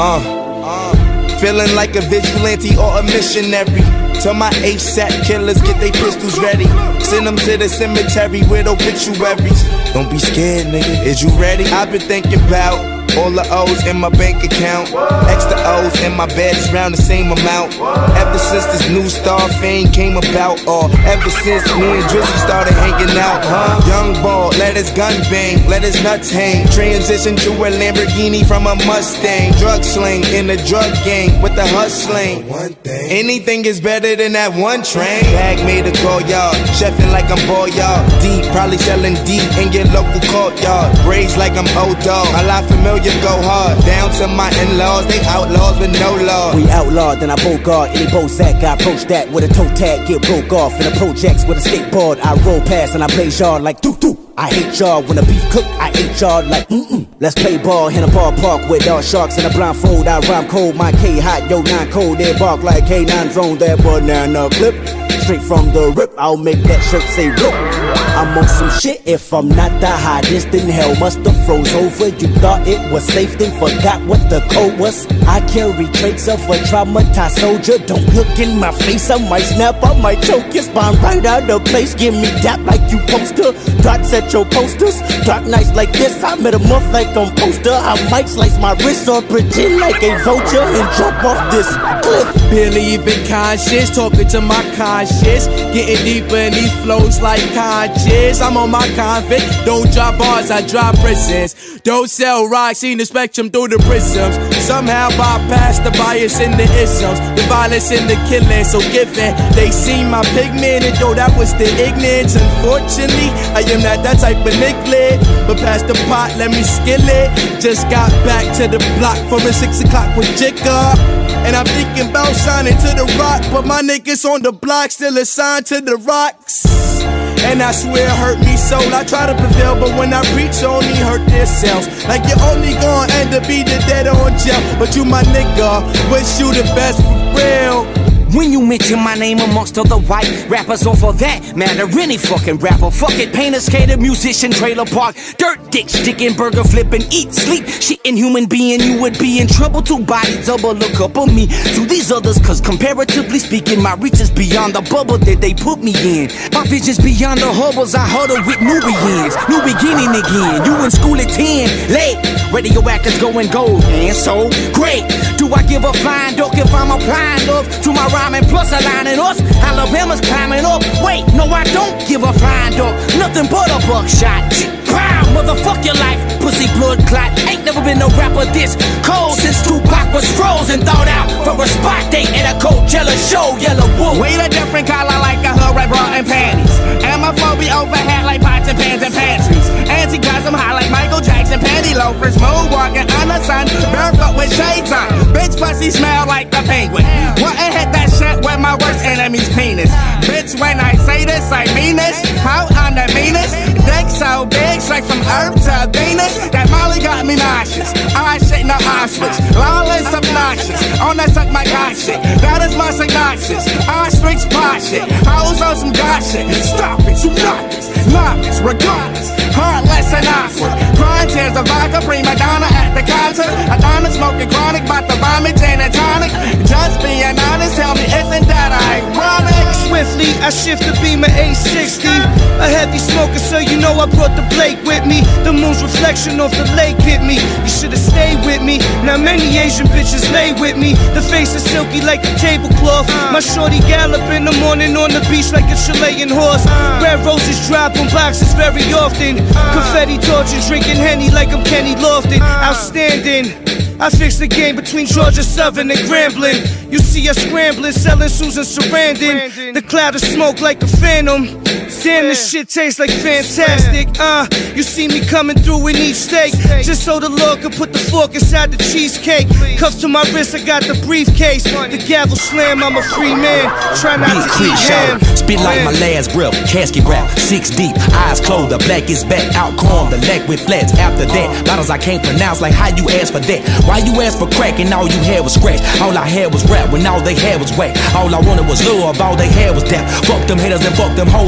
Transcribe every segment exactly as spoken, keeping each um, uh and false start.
Uh, uh, feeling like a vigilante or a missionary. Tell my ASAP killers get they pistols ready. Send them to the cemetery with obituaries. Don't be scared, nigga, is you ready? I've been thinking about all the O's in my bank account, extra O's in my bed is round the same amount. Ever since this new star fame came about, or ever since me and Drizzy started hanging out, huh? Young ball, let his gun bang, let his nuts hang. Transition to a Lamborghini from a Mustang. Drug sling in the drug gang with the hustling. Anything is better than that one train. Bag made a call, y'all, chefing like I'm boy, y'all. Deep, probably selling deep in your local courtyard. Braids like I'm old dog, my life familiar. Go hard, down to my in-laws, they outlaws with no law. We outlawed, then I bogart any Bozak. I approach that with a toe tag, get broke off in the projects with a skateboard. I roll past and I play yard like doo doo. I hate y'all when the beef cook, I hate y'all like mm-mm. Let's play ball in a ballpark with all sharks in a blindfold. I rhyme cold, my K hot, yo nine cold. They bark like K nine drone, that banana clip. Straight from the rip, I'll make that shirt say rip. I'm on some shit, if I'm not the hottest, then hell musta froze over. You thought it was safe, then forgot what the code was. I carry traits of a traumatized soldier. Don't look in my face, I might snap, I might choke your spine right out of place. Give me dap like you poster, dots at your posters. Dark nights like this, I met a month like I'm poster. I might slice my wrist or pretend like a vulture and jump off this cliff. Believe in conscience, talking to my conscience, getting deeper in these flows like conscious. I'm on my convict, don't drop bars, I drop prisons. Don't sell rocks, seen the spectrum through the prisms. Somehow bypass the bias in the isms, the violence in the killing. So given they see my pigment, and though that was the ignorance, unfortunately I am not that type of nicklet. But past the pot, let me skill it. Just got back to the block from a six o'clock with Jigga, and I'm thinking about signing to the rock, but my niggas on the block still assigned to the rocks. And I swear it hurt me so. I try to prevail, but when I preach, only hurt themselves. Like you're only gonna end up either dead or in jail. But you my nigga, wish you the best for real. When you mention my name amongst other white rappers, or for that matter, any fucking rapper. Fuck it, painter, skater, musician, trailer park, dirt dick, sticking, burger flipping, eat, sleep, shitting human being. You would be in trouble to body double look up on me to these others, cause comparatively speaking, my reach is beyond the bubble that they put me in. My vision's beyond the hubbles, I huddle with Nubians. New beginning again, you in school at ten, late, radioactives going gold, and so great. Do I give a flying duck if I'm applying love to my rhyming plus aligning us? Alabama's climbing up. Wait, no, I don't give a flying duck, nothing but a buckshot. Pow, motherfuck your life, pussy blood clot. Ain't never been no rapper this cold since Tupac was frozen, thawed out for a spot date at a Coachella show. Yellow Wolf, we a different color like a hood red bra and panties. And my phone be overhead like pots and pans and pantries. Anti-cosm high like Michael Jackson, panty loafers, moonwalking on the sun, barefoot with shades on. Bitch pussy smell like the penguin. What and hit that shit with my worst enemy's penis. Bitch, when I say this, I mean this. How I'm the meanest. Dick so big, straight from Earth to Venus. That Molly got me nauseous. I shit no Auschwitz. Lawless, obnoxious. On that suck my god shit. That is my synopsis. Ostrich pot shit. Hoes on some god shit. Stop it, you novice. Novice, regardless. Heartless and awkward. Crying tears of vodka, prima donna at the concert. Adonna smoking chronic, bout to vomit, gin and tonic. Just being honest, tell me, isn't that ironic? Swiftly, I shift the Beamer eight sixty. A heavy smoker, so you know I brought the Blake with me. The moon's reflection off the lake hit me. You should've stayed with me. Now many Asian bitches lay with me. The face is silky like a tablecloth. My shorty gallop in the morning on the beach like a Chilean horse. Red roses drop on boxes very often. Confetti torches, drinking Henny like I'm Kenny Lofton. Outstanding. I fix the game between Georgia Southern and Grambling. You see us scrambling, selling Susan Sarandon. The cloud of smoke like a phantom. Damn, this shit tastes like fantastic. Uh, you see me coming through in each steak, just so the Lord could put the fork inside the cheesecake. Cuffs to my wrist, I got the briefcase. The gavel slam, I'm a free man. Try not to eat ham. Spit like my last breath, casket wrap, six deep, eyes closed, the black is back, out calm, the leg with flats. After that, bottles I can't pronounce, like how you ask for that? Why you ask for crack and all you had was scratch? All I had was rap when all they had was whack. All I wanted was love, all they had was that. Fuck them haters and fuck them hoes, the championship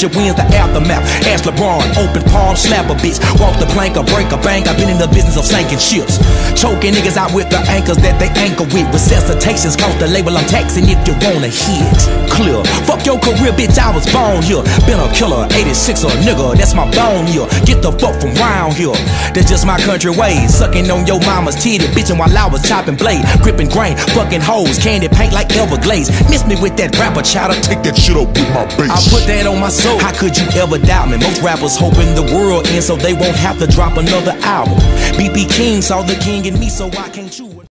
Magic wins the aftermath. Ask LeBron, open palm, slap a bitch. Walk the plank or break a bank. I've been in the business of sinking ships. Choking niggas out with the anchors that they anchor with. Resuscitations cost the label I'm taxing if you wanna hit. Clear. Fuck your career, bitch, I was born here. Been a killer, eighty-six or a nigga, that's my bone here. Get the fuck from round here. That's just my country ways. Sucking on your mama's titty, bitching while I was chopping blade. Gripping grain, fucking hoes, candy paint like Everglades. Miss me with that rapper chatter. Take that shit up with my bass. I put that on my soul. How could you ever doubt me? Most rappers hoping the world ends so they won't have to drop another album. B B King saw the king in me, so I can't choose.